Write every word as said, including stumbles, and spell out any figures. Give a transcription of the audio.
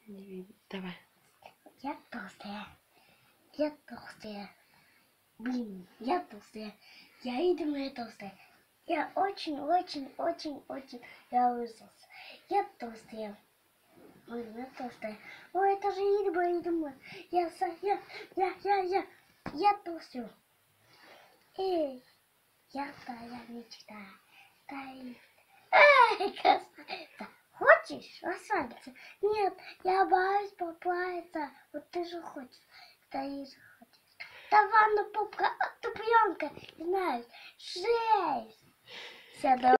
Не видно. Давай. Я толстая. Я толстая. Блин, я толстая. Я и думаю, я толстая. Я очень-очень-очень-очень я высос. Я толстая. Блин, я толстая. Ой, это же Идма, Идма. Я, я, я, я, я, я толстая. Эй, я твоя мечта. Тай. Эй, красавица. Хочешь расслабиться? Нет, я боюсь поплавиться. Вот ты же хочешь. Ты же хочешь. Давай, ну попка, а ты пьянка. Знаешь, шесть. Все,